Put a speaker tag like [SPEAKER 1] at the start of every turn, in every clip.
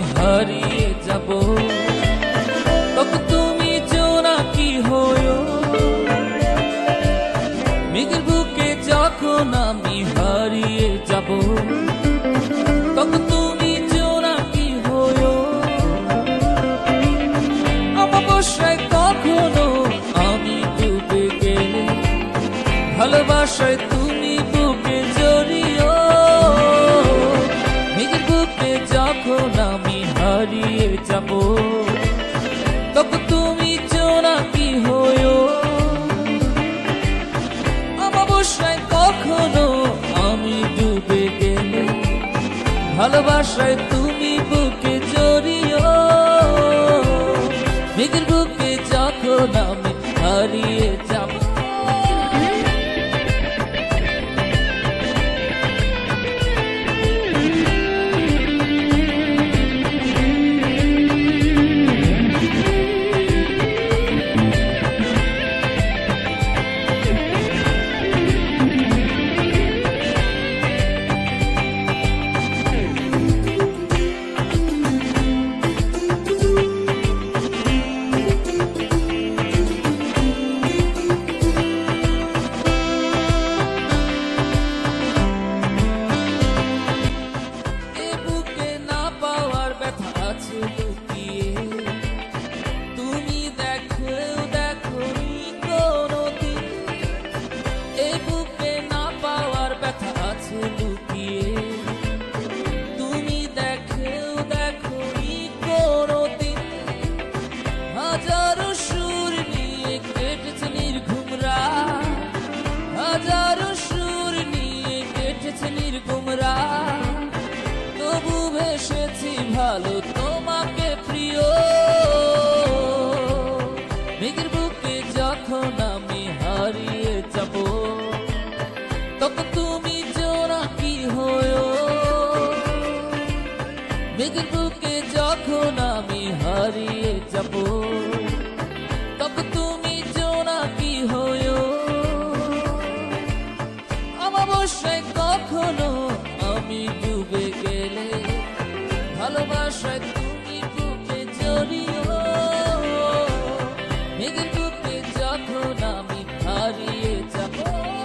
[SPEAKER 1] হারিয়ে যাব, তখন তুমি জোনাকি হয়ো। মেঘের বুকে যখন আমি হারিয়ে যাব, তখন তুমি জোনাকি হয়ো। অমাবস্যায় কখনো আমি ডুবে গেলে, ভালোবাসায় তুমি বুকে জড়িও। মেঘের বুকে যখন আমি হারিয়ে যাব, তখন তুমি জোনাকি হয়ো। অমাবস্যায় কখনো আমি ডুবে গেলে, ভালোবাসায় তুমি বুকে জড়িও। মেঘের বুকে যখন আমি হারিয়ে যাব। তুমি দেখো দেখোনি কোনদিন, এ বুকে না পাওয়ার ব্যথা আছে লুকিয়ে। তুমি দেখো দেখোনি কোনদিন, হাজারো সুর নিয়ে কেটেছে নির্ঘুম রাত, হাজারো সুর নিয়ে কেটেছে নির্ঘুম রাত। তবু ভেসেছি ভালো তোমাকে প্রিয়। মেঘের বুকে যখন আমি হারিয়ে যাব, তখন তুমি জোনাকি হয়ো। মেঘের বুকে যখন আমি হারিয়ে যাব, তখন তুমি জোনাকি হয়ো। অমাবস্যায় কখনো আমি ডুবে গেলে, ভালোবাসায় তুমি বুকে জড়িও। মেঘের বুকে যখন আমি হারিয়ে যাব।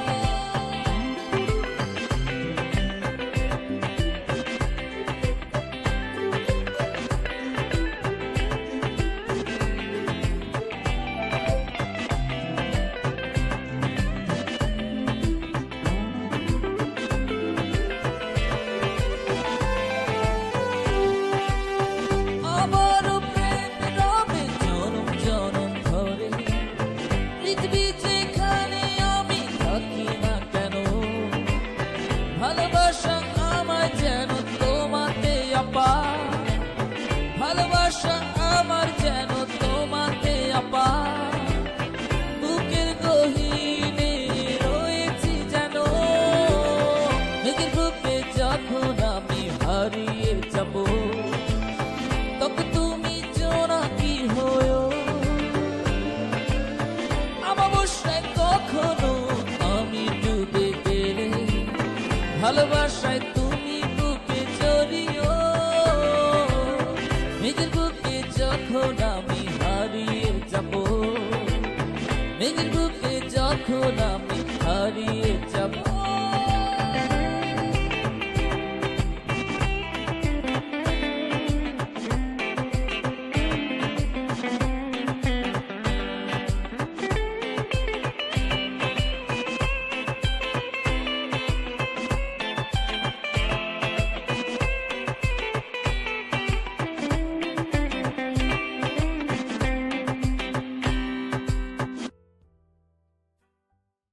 [SPEAKER 1] ভালোবাসা আমার যেন তোমাতে আপা, ভালোবাসা আমার যেন তোমাতে আপা। বুকের গহীনে রয়েছি যেন, মেঘের বুকে যখন আমি হারিয়ে যাব, তখন তুমি জোনাকি হয়ো। অমাবস্যায় কখনো আমি ডুবে গেলে, ভালোবাসায় তুমি বুকে জড়িও। মেঘের বুকে যখন আমি হারিয়ে যাব, মেঘের বুকে যখন আমি